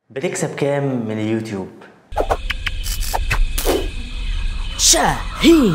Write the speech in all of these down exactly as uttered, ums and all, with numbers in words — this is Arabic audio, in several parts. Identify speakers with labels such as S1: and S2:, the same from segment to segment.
S1: بتكسب كام من اليوتيوب؟
S2: شاهين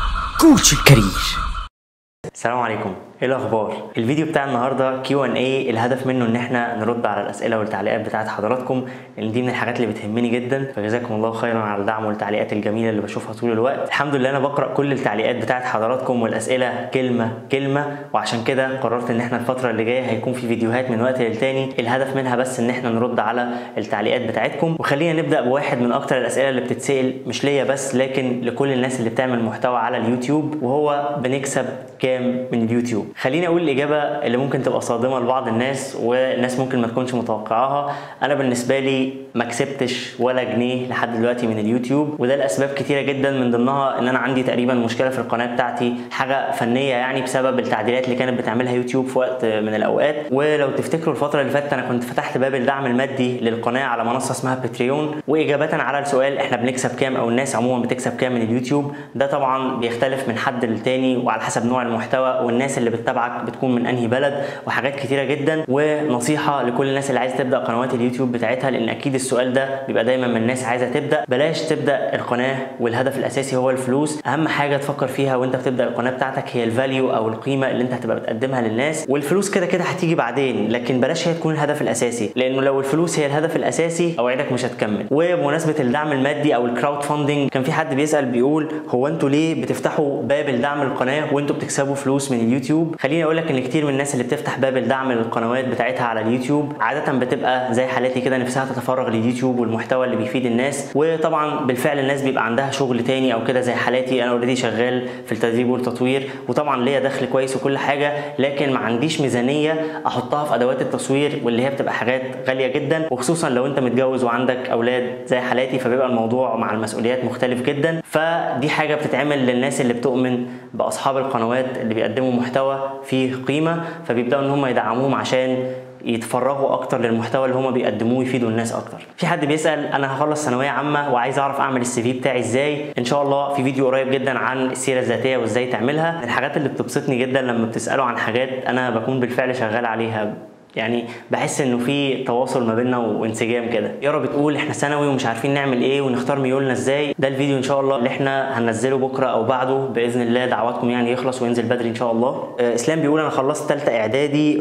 S2: كوتش الكارير.
S1: السلام عليكم، ايه الاخبار؟ الفيديو بتاع النهارده كيو ان اي، الهدف منه ان احنا نرد على الاسئله والتعليقات بتاعت حضراتكم، لان دي من الحاجات اللي بتهمني جدا، فجزاكم الله خيرا على الدعم والتعليقات الجميله اللي بشوفها طول الوقت. الحمد لله انا بقرا كل التعليقات بتاعت حضراتكم والاسئله كلمه كلمه، وعشان كده قررت ان احنا الفتره اللي جايه هيكون في فيديوهات من وقت للتاني، الهدف منها بس ان احنا نرد على التعليقات بتاعتكم. وخلينا نبدا بواحد من اكتر الاسئله اللي بتتسال، مش ليا بس لكن لكل الناس اللي بتعمل محتوى على اليوتيوب، وهو بنكسب كام من اليوتيوب؟ خليني اقول الاجابه اللي ممكن تبقى صادمه لبعض الناس والناس ممكن ما تكونش متوقعاها. انا بالنسبه لي ما كسبتش ولا جنيه لحد دلوقتي من اليوتيوب، وده لاسباب كتيره جدا، من ضمنها ان انا عندي تقريبا مشكله في القناه بتاعتي، حاجه فنيه يعني، بسبب التعديلات اللي كانت بتعملها يوتيوب في وقت من الاوقات. ولو تفتكروا الفتره اللي فاتت انا كنت فتحت باب الدعم المادي للقناه على منصه اسمها باتريون، واجابه على السؤال احنا بنكسب كام او الناس عموما بتكسب كام من اليوتيوب، ده طبعا بيختلف من حد للتاني وعلى حسب نوع المحتوى والناس اللي بتتابعك بتكون من انهي بلد وحاجات كتيره جدا. ونصيحه لكل الناس اللي عايزه تبدا قنوات اليوتيوب بتاعتها، لان اكيد السؤال ده بيبقى دايما من الناس عايزه تبدا، بلاش تبدا القناه والهدف الاساسي هو الفلوس. اهم حاجه تفكر فيها وانت بتبدا القناه بتاعتك هي الفاليو او القيمه اللي انت هتبقى بتقدمها للناس، والفلوس كده كده هتيجي بعدين، لكن بلاش هي تكون الهدف الاساسي، لانه لو الفلوس هي الهدف الاساسي اوعدك مش هتكمل. وبمناسبه الدعم المادي او الكراود فاندنج، كان في حد بيسال بيقول هو انتوا ليه بتفتحوا باب الدعم للقناه وانتوا بتكسبوا فلوس من اليوتيوب؟ خليني اقول لك ان كتير من الناس اللي بتفتح باب الدعم للقنوات بتاعتها على اليوتيوب عاده بتبقى زي حالاتي كده، نفسها تتفرغ لليوتيوب والمحتوى اللي بيفيد الناس، وطبعا بالفعل الناس بيبقى عندها شغل تاني او كده زي حالاتي. انا اوريدي شغال في التدريب والتطوير، وطبعا ليا دخل كويس وكل حاجه، لكن ما عنديش ميزانيه احطها في ادوات التصوير، واللي هي بتبقى حاجات غاليه جدا، وخصوصا لو انت متجوز وعندك اولاد زي حالاتي فبيبقى الموضوع مع المسؤوليات مختلف جدا. فدي حاجه بتتعمل للناس اللي بتؤمن باصحاب القنوات اللي بيقدموا محتوى فيه قيمه، فبيبداوا ان هم يدعموهم عشان يتفرغوا اكتر للمحتوى اللي هم بيقدموه ويفيدوا الناس اكتر. في حد بيسال انا هخلص ثانويه عامه وعايز اعرف اعمل السي في بتاعي ازاي؟ ان شاء الله في فيديو قريب جدا عن السيره الذاتيه وازاي تعملها. من الحاجات اللي بتبسطني جدا لما بتسالوا عن حاجات انا بكون بالفعل شغال عليها، يعني بحس انه في تواصل ما بيننا وانسجام كده. يارا بتقول احنا ثانوي ومش عارفين نعمل ايه ونختار ميولنا ازاي. ده الفيديو ان شاء الله اللي احنا هننزله بكره او بعده باذن الله، دعواتكم يعني يخلص وينزل بدري ان شاء الله. آه اسلام بيقول انا خلصت ثالثه اعدادي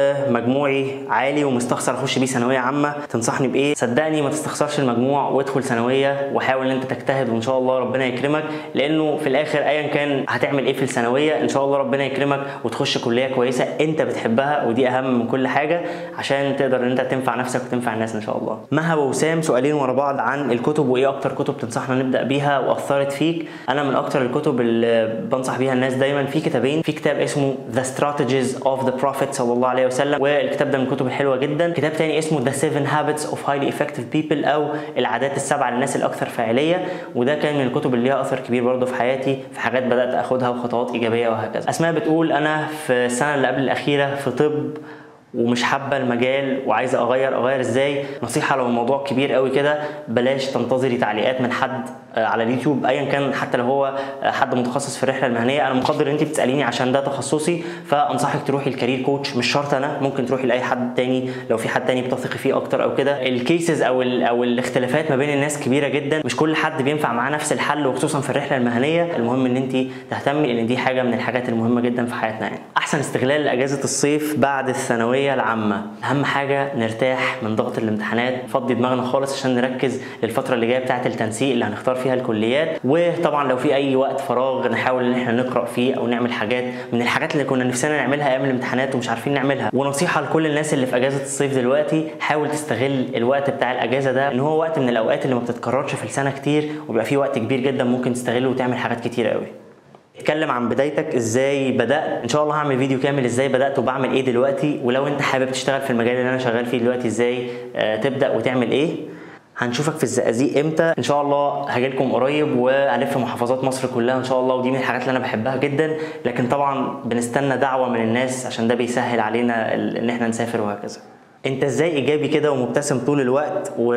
S1: ومجموعي عالي ومستخسر اخش بيه ثانويه عامه، تنصحني بايه؟ صدقني ما تستخسرش المجموع وادخل ثانويه وحاول ان انت تجتهد، وان شاء الله ربنا يكرمك، لانه في الاخر ايا كان هتعمل ايه في الثانويه ان شاء الله ربنا يكرمك وتخش كليه كويسه انت بتحبها، ودي اهم من كل حاجه حاجه عشان تقدر ان انت تنفع نفسك وتنفع الناس ان شاء الله. مها ووسام سؤالين ورا بعض عن الكتب، وايه اكتر كتب تنصحنا نبدا بيها واثرت فيك؟ انا من اكتر الكتب اللي بنصح بيها الناس دايما في كتابين، في كتاب اسمه The Strategies of the Prophet صلى الله عليه وسلم، والكتاب ده من الكتب الحلوه جدا. كتاب تاني اسمه The Seven Habits of Highly Effective People او العادات السبعه للناس الاكثر فاعليه، وده كان من الكتب اللي ليها اثر كبير برضه في حياتي، في حاجات بدات اخدها وخطوات ايجابيه وهكذا. اسماء بتقول انا في السنه اللي قبل الاخيره في طب ومش حابه المجال وعايزه اغير اغير ازاي؟ نصيحه لو الموضوع كبير قوي كده بلاش تنتظري تعليقات من حد على اليوتيوب ايا كان، حتى لو هو حد متخصص في الرحله المهنيه. انا مقدر ان انت بتساليني عشان ده تخصصي، فانصحك تروحي الكارير كوتش، مش شرط انا، ممكن تروحي لاي حد تاني لو في حد تاني بتثقي فيه اكتر او كده. الكيسز او ال او الاختلافات ما بين الناس كبيره جدا، مش كل حد بينفع معاه نفس الحل، وخصوصا في الرحله المهنيه. المهم ان انت تهتمي، لان دي حاجه من الحاجات المهمه جدا في حياتنا. يعني احسن استغلال لاجازه الصيف بعد الثانويه العامه، اهم حاجه نرتاح من ضغط الامتحانات، نفضي دماغنا خالص عشان نركز للفتره اللي جايه بتاعه التنسيق اللي هنختار فيها الكليات. وطبعا لو في اي وقت فراغ نحاول ان احنا نقرا فيه او نعمل حاجات من الحاجات اللي كنا نفسنا نعملها ايام الامتحانات ومش عارفين نعملها. ونصيحه لكل الناس اللي في اجازه الصيف دلوقتي، حاول تستغل الوقت بتاع الاجازه ده، ان هو وقت من الاوقات اللي ما بتتكررش في السنه كتير، وبيبقى فيه وقت كبير جدا ممكن تستغله وتعمل حاجات كتيره قوي. اتكلم عن بدايتك، ازاي بدات. ان شاء الله هعمل فيديو كامل ازاي بدات وبعمل ايه دلوقتي، ولو انت حابب تشتغل في المجال اللي انا شغال فيه دلوقتي ازاي آه تبدا وتعمل ايه. هنشوفك في الزقازيق امتى؟ ان شاء الله هاجيلكم قريب وهلف محافظات مصر كلها ان شاء الله، ودي من الحاجات اللي انا بحبها جدا، لكن طبعا بنستنى دعوه من الناس عشان ده بيسهل علينا ان احنا نسافر وهكذا. انت ازاي ايجابي كده ومبتسم طول الوقت؟ و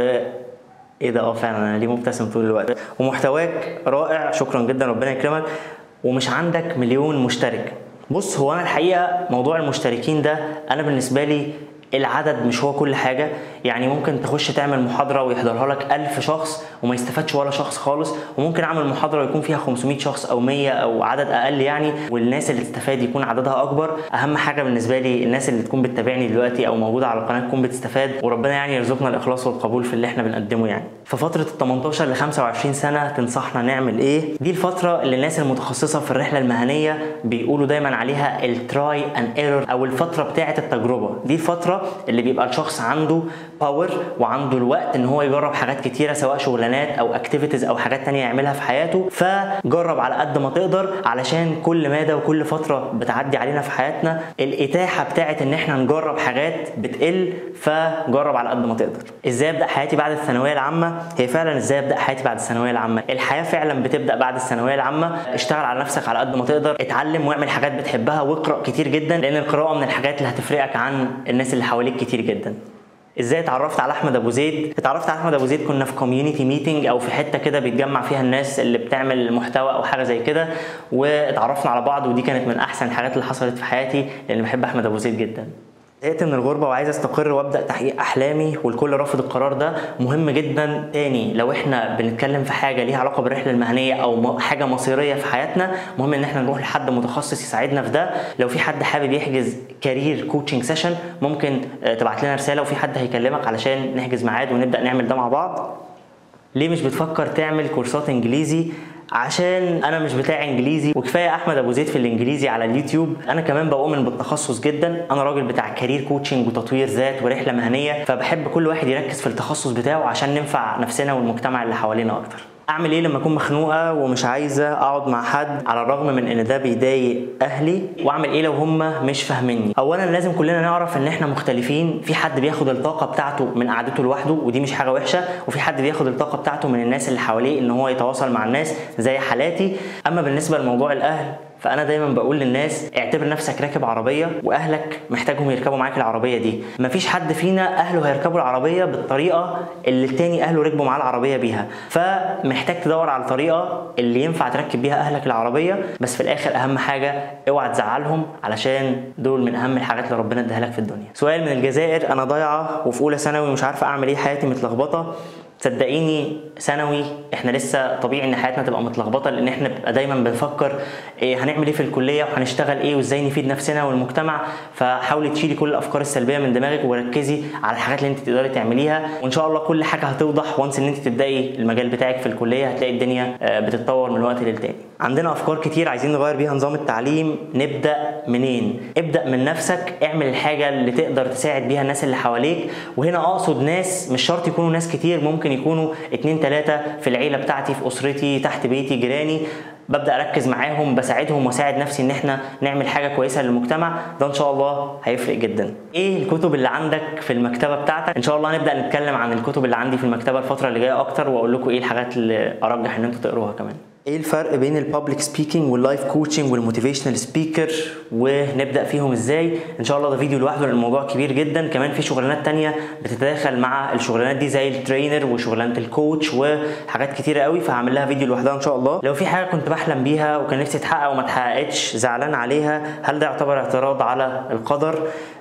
S1: ايه ده؟ اه فعلا انا ليه مبتسم طول الوقت؟ ومحتواك رائع، شكرا جدا ربنا يكرمك، ومش عندك مليون مشترك. بص هو انا الحقيقه موضوع المشتركين ده انا بالنسبه لي العدد مش هو كل حاجه. يعني ممكن تخش تعمل محاضره ويحضرها لك ألف شخص وما يستفادش ولا شخص خالص، وممكن اعمل محاضره ويكون فيها خمسمية شخص او مية او عدد اقل يعني، والناس اللي تستفاد يكون عددها اكبر. اهم حاجه بالنسبه لي الناس اللي تكون بتتابعني دلوقتي او موجوده على القناه تكون بتستفاد، وربنا يعني يرزقنا الاخلاص والقبول في اللي احنا بنقدمه يعني. ففتره ال تمنتاشر ل خمسة وعشرين سنه تنصحنا نعمل ايه؟ دي الفتره اللي الناس المتخصصه في الرحله المهنيه بيقولوا دايما عليها التراي اند ايرور، او الفتره بتاعه التجربه. دي الفتره اللي بيبقى الشخص عنده باور وعنده الوقت ان هو يجرب حاجات كتيره، سواء شغلانات او اكتيفيتيز او حاجات تانية يعملها في حياته. فجرب على قد ما تقدر، علشان كل ماده وكل فتره بتعدي علينا في حياتنا الاتاحه بتاعه ان احنا نجرب حاجات بتقل، فجرب على قد ما تقدر. ازاي ابدا حياتي بعد الثانويه العامه؟ هي فعلا ازاي ابدا حياتي بعد الثانويه العامه؟ الحياه فعلا بتبدا بعد الثانويه العامه. اشتغل على نفسك على قد ما تقدر، اتعلم واعمل حاجات بتحبها واقرا كتير جدا، لان القراءه من الحاجات اللي هتفرقك عن الناس اللي حواليك كتير جدا. ازاي اتعرفت على احمد ابو زيد؟ اتعرفت على احمد ابو زيد كنا في كوميونتي ميتنج او في حته كده بيتجمع فيها الناس اللي بتعمل محتوى او حاجه زي كده، واتعرفنا على بعض، ودي كانت من احسن الحاجات اللي حصلت في حياتي لان بحب احمد ابو زيد جدا. زهقت من الغربه وعايز استقر وابدا تحقيق احلامي، والكل رافض القرار ده. مهم جدا تاني لو احنا بنتكلم في حاجه ليها علاقه بالرحله المهنيه او حاجه مصيريه في حياتنا، مهم ان احنا نروح لحد متخصص يساعدنا في ده. لو في حد حابب يحجز كارير كوتشنج سيشن ممكن تبعت لنا رساله وفي حد هيكلمك علشان نحجز ميعاد ونبدا نعمل ده مع بعض. ليه مش بتفكر تعمل كورسات انجليزي؟ عشان انا مش بتاع انجليزي، وكفايه احمد ابو زيد في الانجليزي على اليوتيوب. انا كمان بؤمن بالتخصص جدا، انا راجل بتاع كارير كوتشنج وتطوير ذات ورحله مهنيه، فبحب كل واحد يركز في التخصص بتاعه عشان ننفع نفسنا والمجتمع اللي حوالينا اكتر. اعمل ايه لما اكون مخنوقه ومش عايزه اقعد مع حد على الرغم من ان ده بيضايق اهلي؟ واعمل ايه لو هم مش فاهميني؟ اولا لازم كلنا نعرف ان احنا مختلفين. في حد بياخد الطاقه بتاعته من قعدته لوحده ودي مش حاجه وحشه، وفي حد بياخد الطاقه بتاعته من الناس اللي حواليه ان هو يتواصل مع الناس زي حالاتي. اما بالنسبه لموضوع الاهل فانا دايما بقول للناس اعتبر نفسك راكب عربيه واهلك محتاجهم يركبوا معاك العربيه دي. مفيش حد فينا اهله هيركبوا العربيه بالطريقه اللي التاني اهله ركبوا معاه العربيه بيها، فمحتاج تدور على الطريقه اللي ينفع تركب بيها اهلك العربيه. بس في الاخر اهم حاجه اوعى تزعلهم، علشان دول من اهم الحاجات اللي ربنا اداها لك في الدنيا. سؤال من الجزائر: انا ضايعه وفي اولى ثانوي ومش عارفه اعمل ايه، حياتي متلخبطه. صدقيني ثانوي احنا لسه طبيعي ان حياتنا تبقى متلخبطه، لان احنا بنبقى دايما بنفكر إيه هنعمل ايه في الكليه وهنشتغل ايه وازاي نفيد نفسنا والمجتمع. فحاولي تشيلي كل الافكار السلبيه من دماغك وركزي على الحاجات اللي انت تقدري تعمليها، وان شاء الله كل حاجه هتوضح وانس ان انت تبداي المجال بتاعك في الكليه. هتلاقي الدنيا بتتطور من وقت للتاني. عندنا افكار كتير عايزين نغير بيها نظام التعليم. نبدا منين؟ ابدا من نفسك، اعمل الحاجه اللي تقدر تساعد بيها الناس اللي حواليك. وهنا اقصد ناس، مش شرط يكونوا ناس كتير، ممكن يكونوا اتنين تلاتة في العيله بتاعتي، في اسرتي، تحت بيتي، جيراني. ببدا اركز معاهم، بساعدهم واساعد نفسي ان احنا نعمل حاجه كويسه للمجتمع. ده ان شاء الله هيفرق جدا. ايه الكتب اللي عندك في المكتبه بتاعتك؟ ان شاء الله هنبدا نتكلم عن الكتب اللي عندي في المكتبه الفتره اللي جايه اكتر، واقول لكم ايه الحاجات اللي ارجح ان انتوا تقروها كمان. ايه الفرق بين البابليك سبيكينج واللايف كوتشنج والموتيفيشنال سبيكر، ونبدا فيهم ازاي؟ ان شاء الله ده فيديو لوحده لان الموضوع كبير جدا. كمان في شغلانات تانية بتتداخل مع الشغلانات دي زي الترينر وشغلانه الكوتش وحاجات كتيره قوي، فهعمل لها فيديو لوحدها ان شاء الله. لو في حاجه كنت بحلم بيها وكان نفسي تتحقق وما اتحققتش زعلان عليها، هل ده يعتبر اعتراض على القدر؟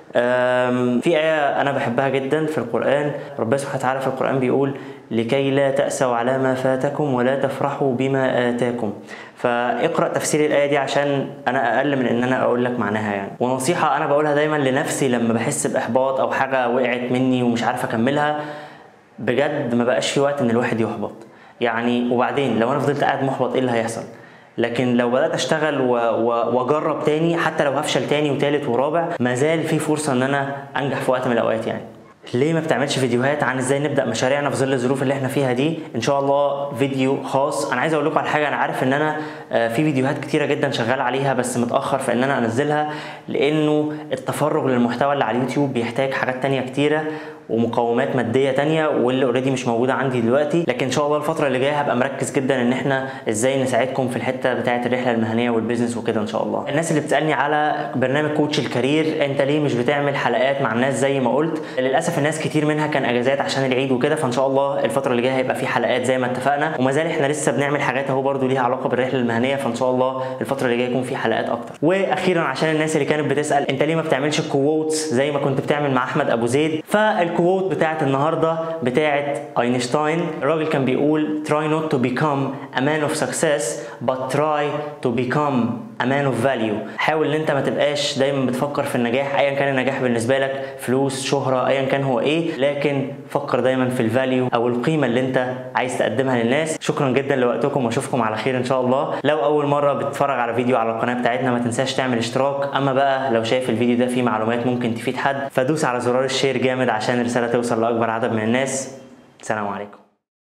S1: في آية أنا بحبها جدا في القرآن، ربنا سبحانه وتعالى في القرآن بيقول: لكي لا تأسوا على ما فاتكم ولا تفرحوا بما آتاكم. فاقرأ تفسير الآية دي عشان أنا أقل من إن أنا أقول لك معناها يعني. ونصيحة أنا بقولها دايما لنفسي لما بحس بإحباط أو حاجة وقعت مني ومش عارف أكملها: بجد ما بقاش في وقت إن الواحد يحبط يعني. وبعدين لو أنا فضلت قاعد محبط إيه اللي هيحصل؟ لكن لو بدأت اشتغل واجرب تاني، حتى لو هفشل تاني وتالت ورابع، ما زال في فرصة ان انا انجح في وقت من الاوقات يعني. ليه ما بتعملش فيديوهات عن ازاي نبدا مشاريعنا في ظل الظروف اللي احنا فيها دي؟ ان شاء الله فيديو خاص. انا عايز اقول لكم على حاجه، انا عارف ان انا في فيديوهات كتيره جدا شغال عليها بس متاخر في ان انا انزلها، لانه التفرغ للمحتوى اللي على اليوتيوب بيحتاج حاجات تانية كتيره، ومقومات ماديه تانية واللي اوريدي مش موجوده عندي دلوقتي. لكن ان شاء الله الفتره اللي جايه هبقى مركز جدا ان احنا ازاي نساعدكم في الحته بتاعه الرحله المهنيه والبيزنس وكده ان شاء الله. الناس اللي بتسالني على برنامج كوتش الكارير، انت ليه مش بتعمل حلقات مع الناس زي ما قلت؟ للاسف الناس كتير منها كان اجازات عشان العيد وكده، فان شاء الله الفتره اللي جايه هيبقى في حلقات زي ما اتفقنا، وما زال احنا لسه بنعمل حاجات اهو برده ليها علاقه بالرحله المهنيه، فان شاء الله الفتره اللي جايه يكون في حلقات اكتر. واخيرا عشان الناس اللي كانت بتسال انت ليه ما بتعملش كووتس زي ما كنت بتعمل مع احمد ابو زيد، فالكووت بتاعت النهارده بتاعت اينشتاين. الراجل كان بيقول try not to become a man of success but try to become a man of value. حاول ان انت ما تبقاش دايما بتفكر في النجاح ايا كان النجاح بالنسبه لك، فلوس، شهره، ايا كان هو ايه، لكن فكر دايما في الفاليو او القيمه اللي انت عايز تقدمها للناس. شكرا جدا لوقتكم واشوفكم على خير ان شاء الله. لو اول مره بتتفرج على فيديو على القناه بتاعتنا ما تنساش تعمل اشتراك، اما بقى لو شايف الفيديو ده فيه معلومات ممكن تفيد حد فدوس على زرار الشير جامد عشان الرساله توصل لاكبر عدد من الناس. سلام عليكم.